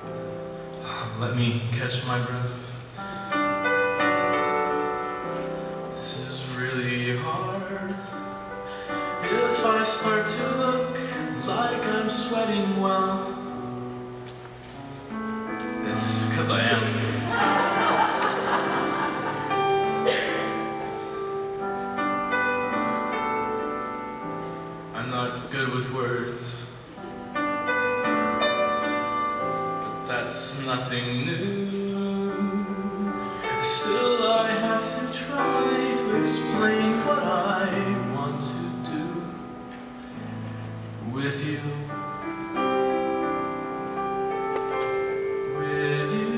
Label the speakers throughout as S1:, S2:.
S1: Let me catch my breath. This is really hard. If I start to look like I'm sweating, well, it's 'cause I am. I'm not good with words. That's nothing new. Still, I have to try to explain what I want to do with you. With you.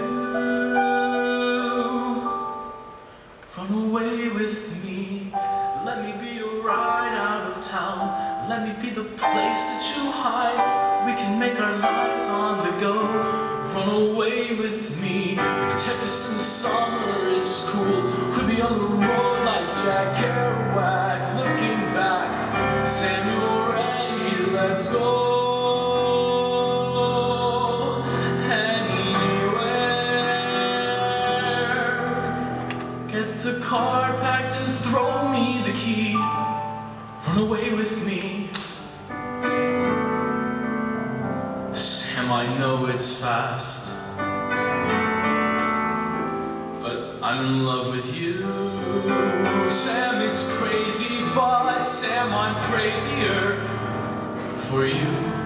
S1: Run away with me. Let me be your ride out of town. Let me be the place that you hide. We can make our lives on the go. Run away with me. Texas in the summer is cool. Could be on the road like Jack Kerouac. Looking back, Sam, you're ready, let's go. Anywhere. Get the car packed and throw me the key. Run away with me. Sam, I know it's fast, but I'm in love with you. Sam, it's crazy, but Sam, I'm crazier for you.